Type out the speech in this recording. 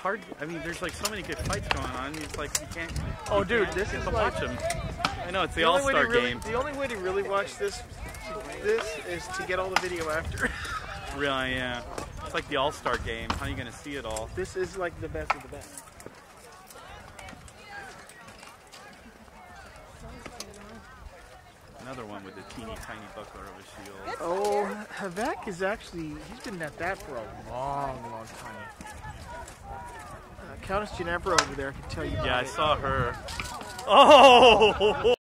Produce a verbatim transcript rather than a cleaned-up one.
hard. I mean, there's like so many good fights going on. It's like you can't. Oh, you dude, can't this get is to like, watch them. I know it's the, the All Star really, game. The only way to really watch this, this is to get all the video after. Really, yeah. It's like the All Star game. How are you gonna see it all? This is like the best of the best. Another one with a teeny tiny buckler of a shield. Oh, Hauoc is actually, he's been at that for a long, long time. Uh, Countess Ginevra over there can tell you about Yeah, I it. saw her. Oh!